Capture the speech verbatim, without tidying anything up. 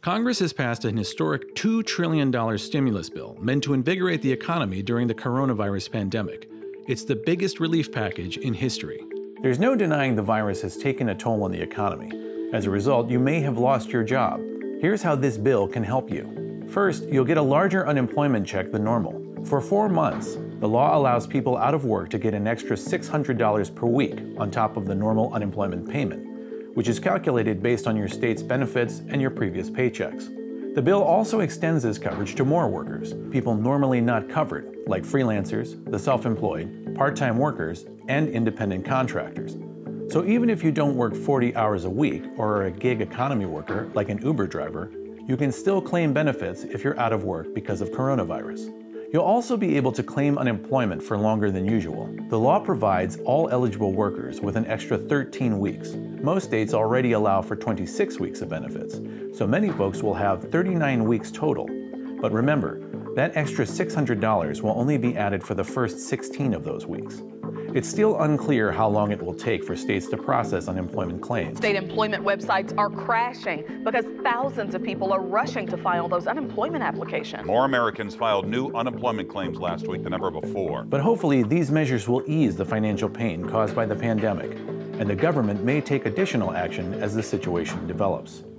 Congress has passed an historic two trillion dollars stimulus bill meant to invigorate the economy during the coronavirus pandemic. It's the biggest relief package in history. There's no denying the virus has taken a toll on the economy. As a result, you may have lost your job. Here's how this bill can help you. First, you'll get a larger unemployment check than normal. For four months, the law allows people out of work to get an extra six hundred dollars per week on top of the normal unemployment payment, which is calculated based on your state's benefits and your previous paychecks. The bill also extends this coverage to more workers, people normally not covered, like freelancers, the self-employed, part-time workers, and independent contractors. So even if you don't work forty hours a week or are a gig economy worker like an Uber driver, you can still claim benefits if you're out of work because of coronavirus. You'll also be able to claim unemployment for longer than usual. The law provides all eligible workers with an extra thirteen weeks. Most states already allow for twenty-six weeks of benefits, so many folks will have thirty-nine weeks total. But remember, that extra six hundred dollars will only be added for the first sixteen of those weeks. It's still unclear how long it will take for states to process unemployment claims. State employment websites are crashing because thousands of people are rushing to file those unemployment applications. More Americans filed new unemployment claims last week than ever before. But hopefully these measures will ease the financial pain caused by the pandemic, and the government may take additional action as the situation develops.